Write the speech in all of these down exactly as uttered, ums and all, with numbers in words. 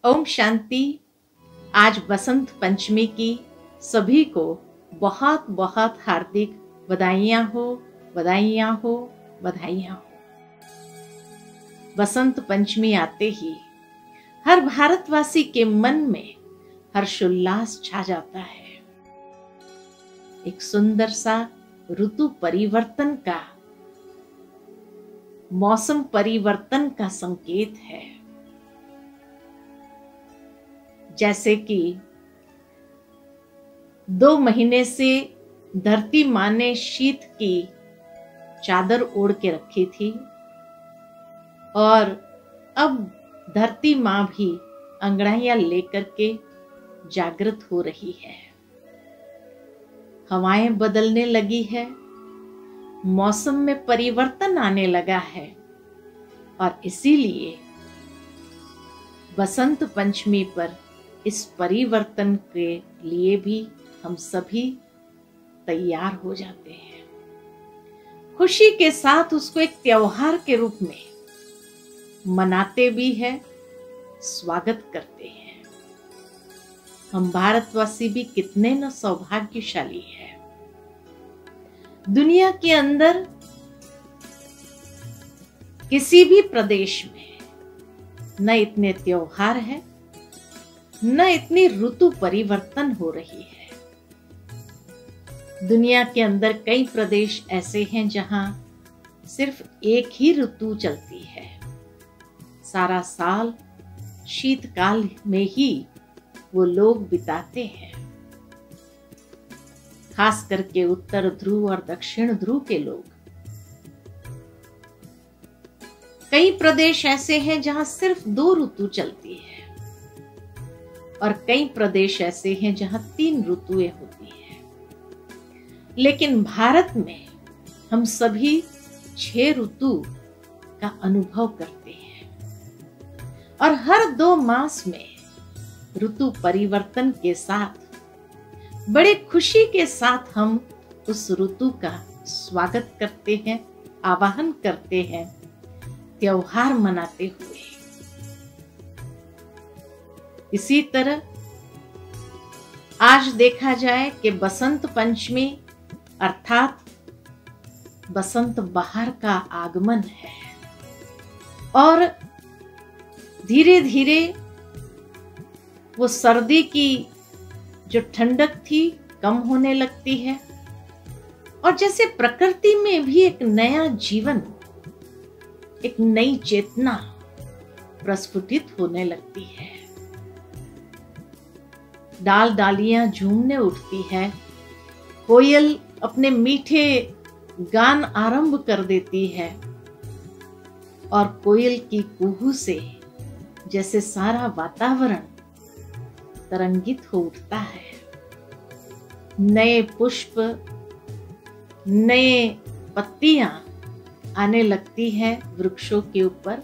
ओम शांति। आज बसंत पंचमी की सभी को बहुत बहुत हार्दिक बधाइयाँ हो, बधाइयाँ हो, बधाइयाँ हो। बसंत पंचमी आते ही हर भारतवासी के मन में हर्षोल्लास छा जाता है। एक सुंदर सा ऋतु परिवर्तन का, मौसम परिवर्तन का संकेत है। जैसे कि दो महीने से धरती माँ ने शीत की चादर ओढ़ के रखी थी और अब धरती माँ भी अंगड़ाइयां लेकर के जागृत हो रही है। हवाएं बदलने लगी है, मौसम में परिवर्तन आने लगा है और इसीलिए बसंत पंचमी पर इस परिवर्तन के लिए भी हम सभी तैयार हो जाते हैं। खुशी के साथ उसको एक त्योहार के रूप में मनाते भी हैं, स्वागत करते हैं। हम भारतवासी भी कितने न सौभाग्यशाली हैं। दुनिया के अंदर किसी भी प्रदेश में न इतने त्योहार है, न इतनी ऋतु परिवर्तन हो रही है। दुनिया के अंदर कई प्रदेश ऐसे हैं जहां सिर्फ एक ही ऋतु चलती है। सारा साल शीतकाल में ही वो लोग बिताते हैं। खास करके उत्तर ध्रुव और दक्षिण ध्रुव के लोग। कई प्रदेश ऐसे हैं जहां सिर्फ दो ऋतु चलती है और कई प्रदेश ऐसे हैं जहां तीन ऋतुएं होती हैं। लेकिन भारत में हम सभी छह ऋतु का अनुभव करते हैं और हर दो मास में ऋतु परिवर्तन के साथ बड़े खुशी के साथ हम उस ऋतु का स्वागत करते हैं, आवाहन करते हैं, त्योहार मनाते हुए। इसी तरह आज देखा जाए कि बसंत पंचमी अर्थात बसंत बहार का आगमन है और धीरे धीरे वो सर्दी की जो ठंडक थी कम होने लगती है और जैसे प्रकृति में भी एक नया जीवन, एक नई चेतना प्रस्फुटित होने लगती है। डाल डालियां झूमने उठती है, कोयल अपने मीठे गान आरंभ कर देती है और कोयल की कुहू से जैसे सारा वातावरण तरंगित हो उठता है। नए पुष्प, नए पत्तियां आने लगती है वृक्षों के ऊपर,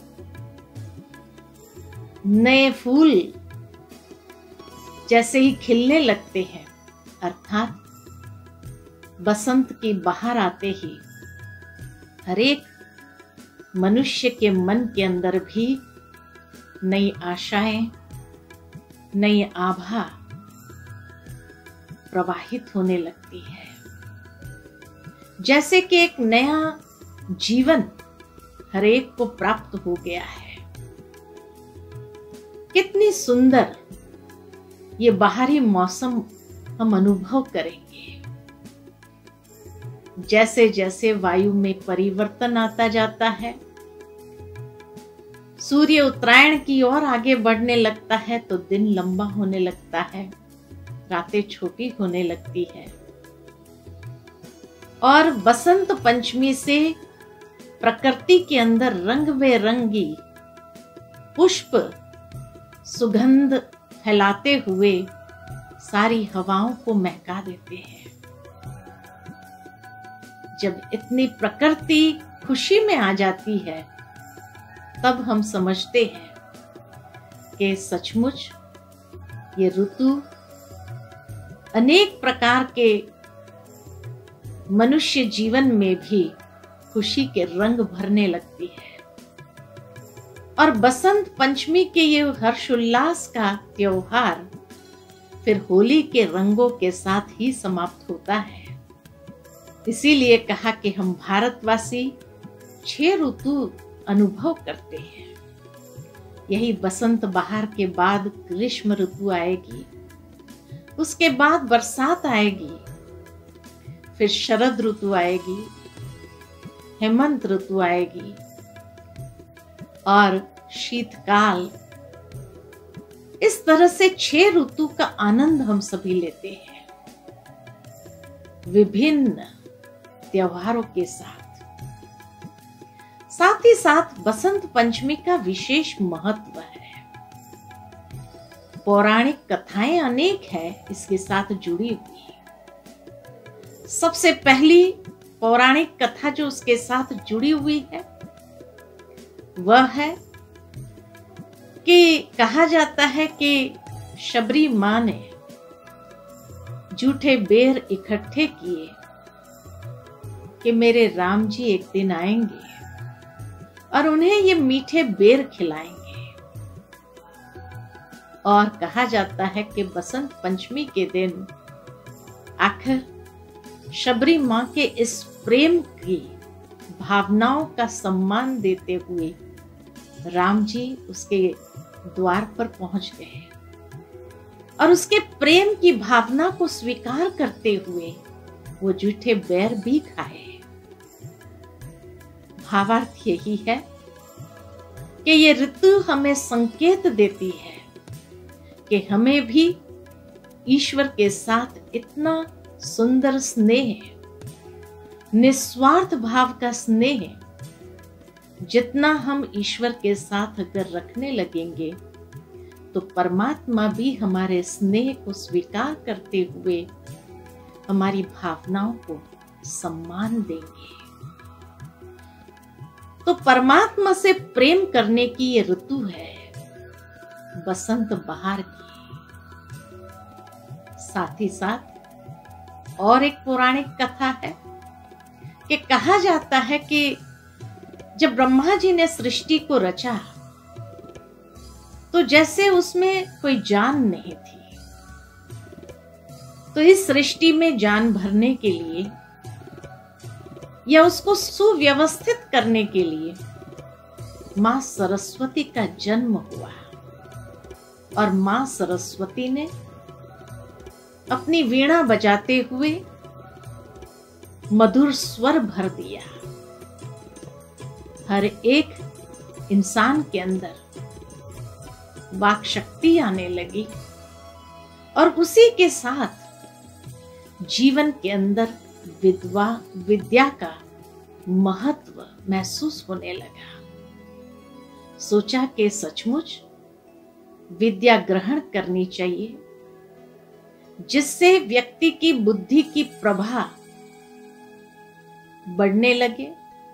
नए फूल जैसे ही खिलने लगते हैं। अर्थात बसंत की बहार आते ही हर एक मनुष्य के मन के अंदर भी नई आशाएं, नई आभा प्रवाहित होने लगती है। जैसे कि एक नया जीवन हर एक को प्राप्त हो गया है। कितनी सुंदर ये बाहरी मौसम हम अनुभव करेंगे। जैसे जैसे वायु में परिवर्तन आता जाता है, सूर्य उत्तरायण की ओर आगे बढ़ने लगता है तो दिन लंबा होने लगता है, रातें छोटी होने लगती है और बसंत पंचमी से प्रकृति के अंदर रंग बेरंगी पुष्प सुगंध फैलाते हुए सारी हवाओं को महका देते हैं। जब इतनी प्रकृति खुशी में आ जाती है तब हम समझते हैं कि सचमुच ये ऋतु अनेक प्रकार के मनुष्य जीवन में भी खुशी के रंग भरने लगती है और बसंत पंचमी के ये हर्षोल्लास का त्योहार फिर होली के रंगों के साथ ही समाप्त होता है। इसीलिए कहा कि हम भारतवासी छह ऋतु अनुभव करते हैं। यही बसंत बहार के बाद ग्रीष्म ऋतु आएगी, उसके बाद बरसात आएगी, फिर शरद ऋतु आएगी, हेमंत ऋतु आएगी और शीतकाल। इस तरह से छह ऋतु का आनंद हम सभी लेते हैं विभिन्न त्योहारों के साथ। साथ ही साथ बसंत पंचमी का विशेष महत्व है। पौराणिक कथाएं अनेक हैं इसके साथ जुड़ी हुई। सबसे पहली पौराणिक कथा जो उसके साथ जुड़ी हुई है वह है कि कहा जाता है कि शबरी मां ने जूठे बेर इकट्ठे किए कि मेरे राम जी एक दिन आएंगे और उन्हें ये मीठे बेर खिलाएंगे। और कहा जाता है कि बसंत पंचमी के दिन आखिर शबरी मां के इस प्रेम की भावनाओं का सम्मान देते हुए राम जी उसके द्वार पर पहुंच गए और उसके प्रेम की भावना को स्वीकार करते हुए वो जूठे बेर भी खाए। भावार्थ यही है कि ये ऋतु हमें संकेत देती है कि हमें भी ईश्वर के साथ इतना सुंदर स्नेह, निस्वार्थ भाव का स्नेह जितना हम ईश्वर के साथ अगर रखने लगेंगे तो परमात्मा भी हमारे स्नेह को स्वीकार करते हुए हमारी भावनाओं को सम्मान देंगे। तो परमात्मा से प्रेम करने की ये ऋतु है बसंत बहार की। साथ ही साथ और एक पौराणिक कथा है कि कहा जाता है कि जब ब्रह्मा जी ने सृष्टि को रचा तो जैसे उसमें कोई जान नहीं थी, तो इस सृष्टि में जान भरने के लिए या उसको सुव्यवस्थित करने के लिए मां सरस्वती का जन्म हुआ और मां सरस्वती ने अपनी वीणा बजाते हुए मधुर स्वर भर दिया। हर एक इंसान के अंदर वाक शक्ति आने लगी और उसी के साथ जीवन के अंदर विद्वा विद्या का महत्व महसूस होने लगा। सोचा कि सचमुच विद्या ग्रहण करनी चाहिए जिससे व्यक्ति की बुद्धि की प्रभा बढ़ने लगे,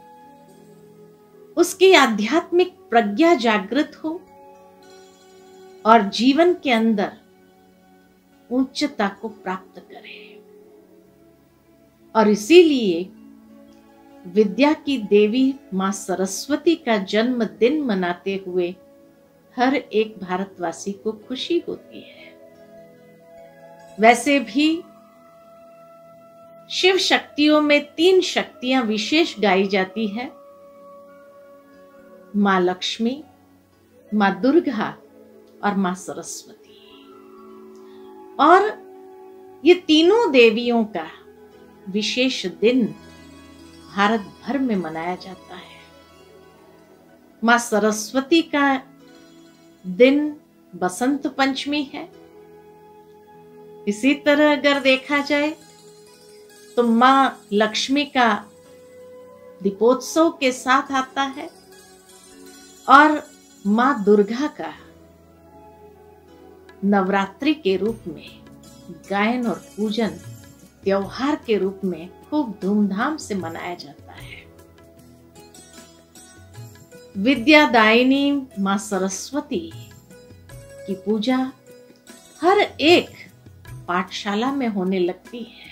उसकी आध्यात्मिक प्रज्ञा जागृत हो और जीवन के अंदर उच्चता को प्राप्त करे। और इसीलिए विद्या की देवी मां सरस्वती का जन्मदिन मनाते हुए हर एक भारतवासी को खुशी होती है। वैसे भी शिव शक्तियों में तीन शक्तियां विशेष गाई जाती है, मां लक्ष्मी, मां दुर्गा और मां सरस्वती। और ये तीनों देवियों का विशेष दिन भारत भर में मनाया जाता है। मां सरस्वती का दिन बसंत पंचमी है। इसी तरह अगर देखा जाए तो मां लक्ष्मी का दीपोत्सव के साथ आता है और मां दुर्गा का नवरात्रि के रूप में गायन और पूजन त्योहार के रूप में खूब धूमधाम से मनाया जाता है। विद्यादायिनी मां सरस्वती की पूजा हर एक पाठशाला में होने लगती है।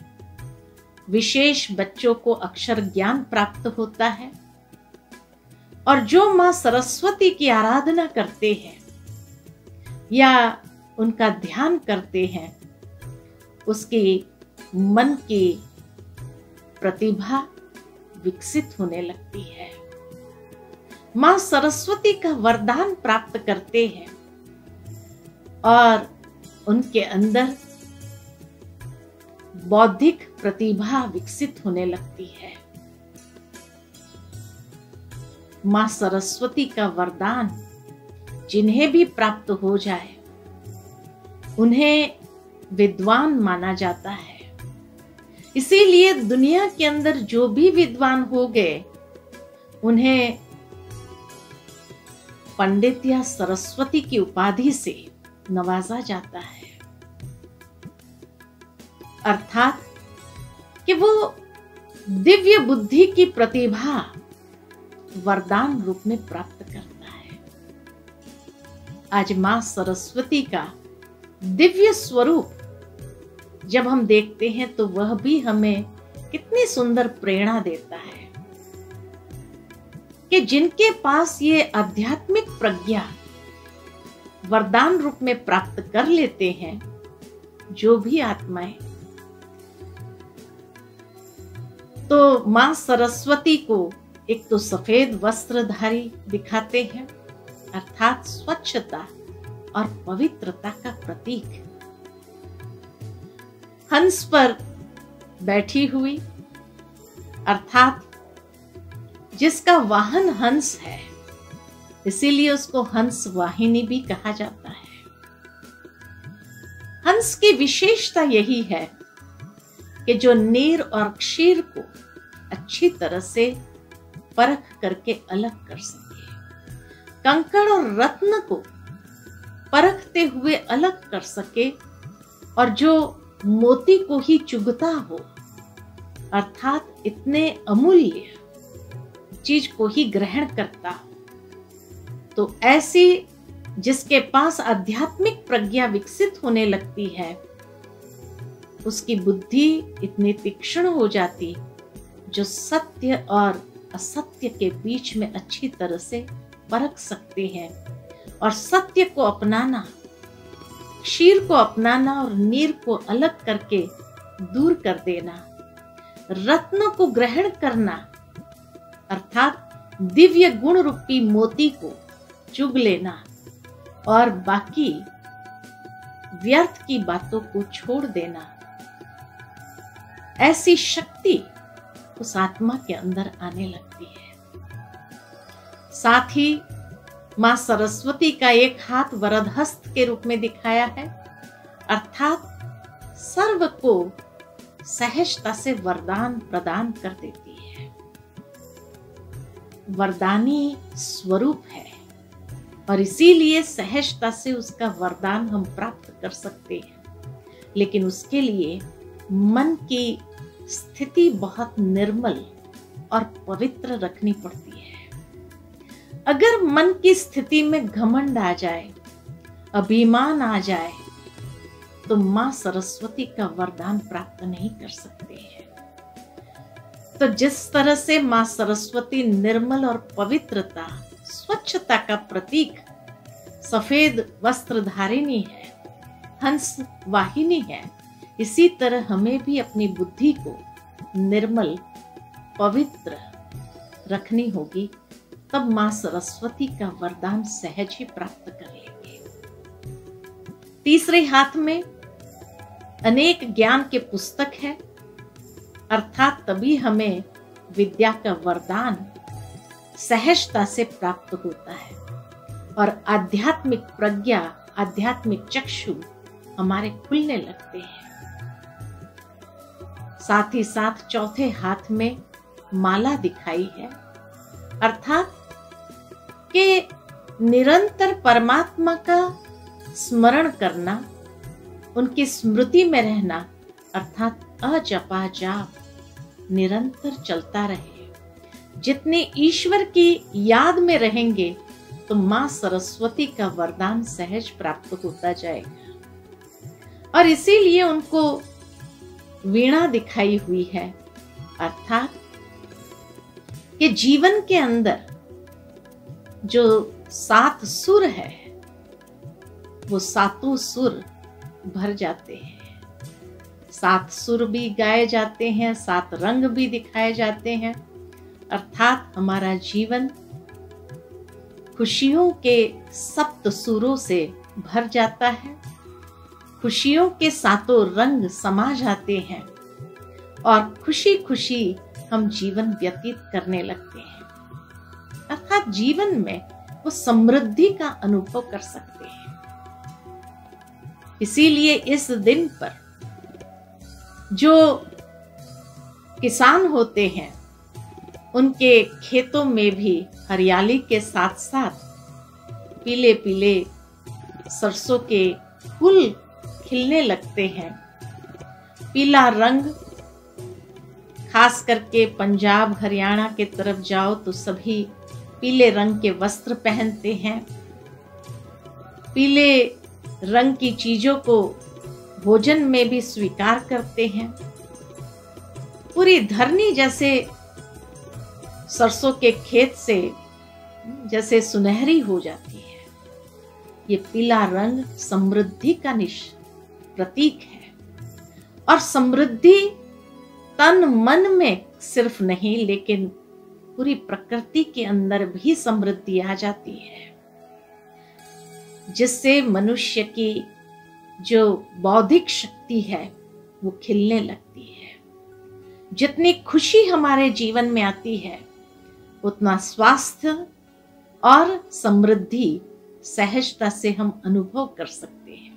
विशेष बच्चों को अक्षर ज्ञान प्राप्त होता है। और जो मां सरस्वती की आराधना करते हैं या उनका ध्यान करते हैं, उसके मन की प्रतिभा विकसित होने लगती है। मां सरस्वती का वरदान प्राप्त करते हैं और उनके अंदर बौद्धिक प्रतिभा विकसित होने लगती है। मां सरस्वती का वरदान जिन्हें भी प्राप्त हो जाए उन्हें विद्वान माना जाता है। इसीलिए दुनिया के अंदर जो भी विद्वान हो गए उन्हें पंडित या सरस्वती की उपाधि से नवाजा जाता है, अर्थात कि वो दिव्य बुद्धि की प्रतिभा वरदान रूप में प्राप्त करता है। आज मां सरस्वती का दिव्य स्वरूप जब हम देखते हैं तो वह भी हमें कितनी सुंदर प्रेरणा देता है कि जिनके पास ये आध्यात्मिक प्रज्ञा वरदान रूप में प्राप्त कर लेते हैं, जो भी आत्माएं, तो मां सरस्वती को एक तो सफेद वस्त्रधारी दिखाते हैं, अर्थात स्वच्छता और पवित्रता का प्रतीक। हंस पर बैठी हुई, अर्थात जिसका वाहन हंस है, इसीलिए उसको हंस वाहिनी भी कहा जाता है। हंस की विशेषता यही है कि जो नीर और क्षीर को अच्छी तरह से परख करके अलग कर सके, कंकड़ और रत्न को परखते हुए अलग कर सके, और जो मोती को ही चुगता हो, अर्थात इतने अमूल्य चीज को ही ग्रहण करता हो, तो ऐसी जिसके पास आध्यात्मिक प्रज्ञा विकसित होने लगती है, उसकी बुद्धि इतनी तीक्ष्ण हो जाती जो सत्य और असत्य के बीच में अच्छी तरह से परख सकते हैं, और सत्य को अपनाना, क्षीर को अपनाना और नीर को अलग करके दूर कर देना, रत्न को ग्रहण करना, अर्थात दिव्य गुण रूपी मोती को चुग लेना, और बाकी व्यर्थ की बातों को छोड़ देना, ऐसी शक्ति उस आत्मा के अंदर आने लगती है। साथ ही मां सरस्वती का एक हाथ वरद हस्त के रूप में दिखाया है, अर्थात सर्व को सहजता से वरदान प्रदान कर देती है। वरदानी स्वरूप है और इसीलिए सहजता से उसका वरदान हम प्राप्त कर सकते हैं, लेकिन उसके लिए मन की स्थिति बहुत निर्मल और पवित्र रखनी पड़ती है। अगर मन की स्थिति में घमंड आ जाए, अभिमान आ जाए, तो मां सरस्वती का वरदान प्राप्त नहीं कर सकते हैं। तो जिस तरह से मां सरस्वती निर्मल और पवित्रता, स्वच्छता का प्रतीक, सफेद वस्त्रधारिणी है, हंस वाहिनी है, इसी तरह हमें भी अपनी बुद्धि को निर्मल पवित्र रखनी होगी, तब मां सरस्वती का वरदान सहज ही प्राप्त कर लेंगे। तीसरे हाथ में अनेक ज्ञान के पुस्तक है, अर्थात तभी हमें विद्या का वरदान सहजता से प्राप्त होता है और आध्यात्मिक प्रज्ञा, आध्यात्मिक चक्षु हमारे खुलने लगते हैं। साथ ही साथ चौथे हाथ में माला दिखाई है, अर्थात कि निरंतर परमात्मा का स्मरण करना, उनकी स्मृति में रहना, अर्थात अजपा जाप निरंतर चलता रहे। जितने ईश्वर की याद में रहेंगे तो मां सरस्वती का वरदान सहज प्राप्त होता जाएगा। और इसीलिए उनको वीणा दिखाई हुई है, अर्थात कि जीवन के अंदर जो सात सुर है वो सातों सुर भर जाते हैं। सात सुर भी गाए जाते हैं, सात रंग भी दिखाए जाते हैं, अर्थात हमारा जीवन खुशियों के सप्त सुरों से भर जाता है। खुशियों के सातों रंग समा जाते हैं और खुशी खुशी हम जीवन व्यतीत करने लगते हैं, अर्थात जीवन में वो समृद्धि का अनुभव कर सकते हैं। इसीलिए इस दिन पर जो किसान होते हैं उनके खेतों में भी हरियाली के साथ साथ पीले पीले सरसों के फूल खिलने लगते हैं। पीला रंग, खास करके पंजाब हरियाणा के तरफ जाओ तो सभी पीले रंग के वस्त्र पहनते हैं। पीले रंग की चीजों को भोजन में भी स्वीकार करते हैं। पूरी धरनी जैसे सरसों के खेत से जैसे सुनहरी हो जाती है। ये पीला रंग समृद्धि का निश प्रतीक है और समृद्धि तन मन में सिर्फ नहीं लेकिन पूरी प्रकृति के अंदर भी समृद्धि आ जाती है, जिससे मनुष्य की जो बौद्धिक शक्ति है वो खिलने लगती है। जितनी खुशी हमारे जीवन में आती है उतना स्वास्थ्य और समृद्धि सहजता से हम अनुभव कर सकते हैं।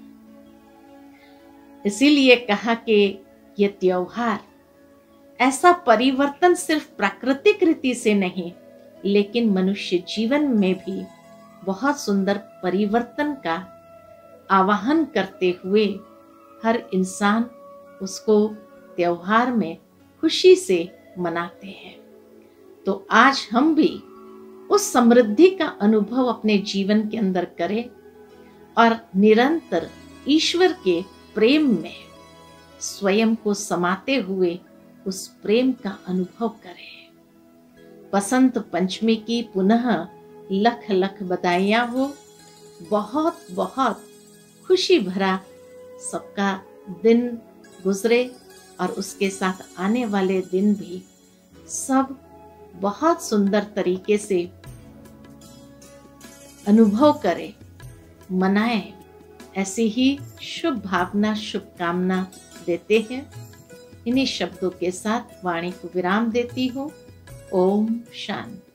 इसीलिए कहा कि ये त्योहार ऐसा परिवर्तन सिर्फ प्राकृतिक रीति से नहीं लेकिन मनुष्य जीवन में भी बहुत सुंदर परिवर्तन का आवाहन करते हुए हर इंसान उसको त्योहार में खुशी से मनाते हैं। तो आज हम भी उस समृद्धि का अनुभव अपने जीवन के अंदर करें और निरंतर ईश्वर के प्रेम में स्वयं को समाते हुए उस प्रेम का अनुभव करें। बसंत पंचमी की पुनः लख लख बधाइयां हो। बहुत बहुत खुशी भरा सबका दिन गुजरे और उसके साथ आने वाले दिन भी सब बहुत सुंदर तरीके से अनुभव करें, मनाएं। ऐसी ही शुभ भावना शुभकामना देते हैं। इन्हीं शब्दों के साथ वाणी को विराम देती हूँ। ओम शांति।